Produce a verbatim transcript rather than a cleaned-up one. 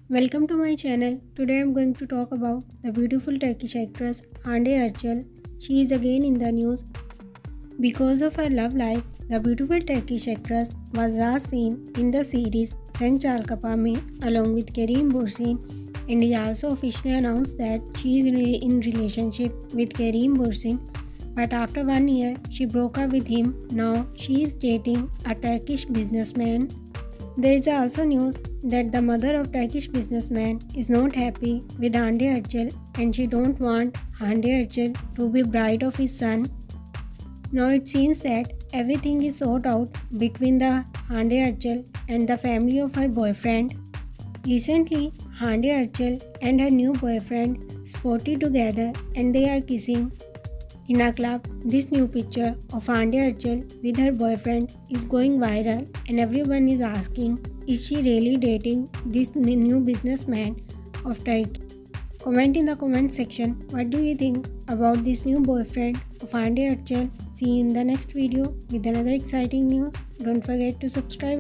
Welcome to my channel. Today I am going to talk about the beautiful Turkish actress Hande Erçel. She is again in the news. Because of her love life, the beautiful Turkish actress was last seen in the series Sen Çalkapami along with Kerim Bursin, and he also officially announced that she is in relationship with Kerim Bursin. But after one year, she broke up with him. Now she is dating a Turkish businessman. There is also news that the mother of Turkish businessman is not happy with Hande Erçel and she don't want Hande Erçel to be bride of his son. Now it seems that everything is sorted out between the Hande Erçel and the family of her boyfriend. Recently, Hande Erçel and her new boyfriend spotted together and they are kissing in a club. This new picture of Hande Erçel with her boyfriend is going viral and everyone is asking, is she really dating this new businessman of Turkey? Comment in the comment section what do you think about this new boyfriend of Hande Erçel. See you in the next video with another exciting news. Don't forget to subscribe.